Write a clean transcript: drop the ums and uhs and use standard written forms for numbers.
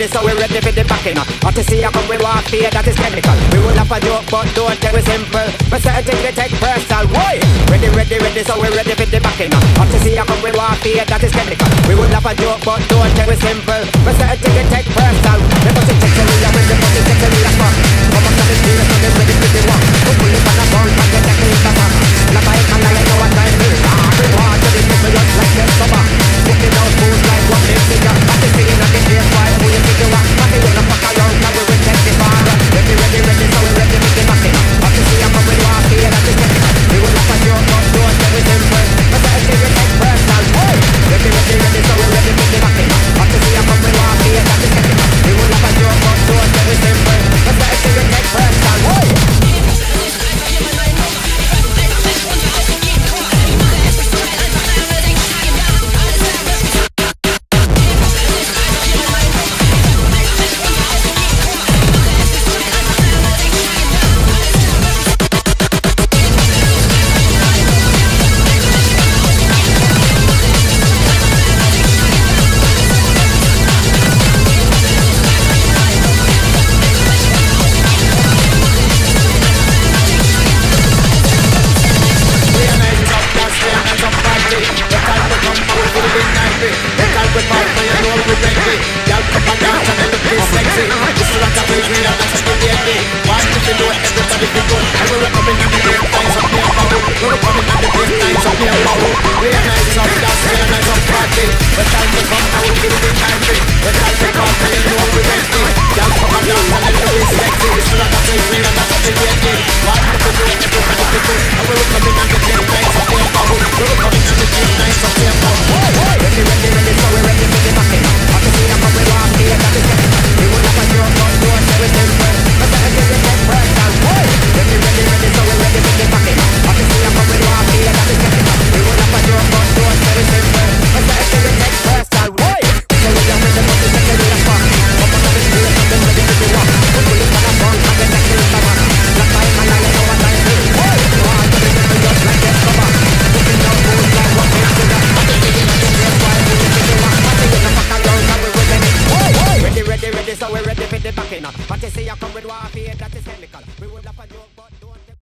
ready, so we ready for the backing. Out to see you come with warfare, that is chemical. We will have a joke, but don't take it simple. But certain things we take personal. Why? Ready, so we ready for the backing. Out to see you come with warfare, that is chemical. We will have a joke, but don't take it simple. But certain things we take personal. The pussy takes a real, when the pussy takes a real fuck. Come up to the street, so they ready for the walk. Put pull it on a ball, and get the clean the fuck. La fight, and I know what time it is. We want to be people just like this summer. Putting out fools like one big figure. But the feeling of the place, why who you think you are? But they wanna fuck around, now we will take the bar. Ready, so we ready for the backing. Up to see you come with warfare, that is chemical. We will have a joke, but don't take it simple. But certain things we take personal. Ready, so we ready for the backing. Up to see you come with warfare, that is chemical. We will have a joke, but don't take it simple. But certain things we take personal. Sexy, this is what I'm doing, I'm not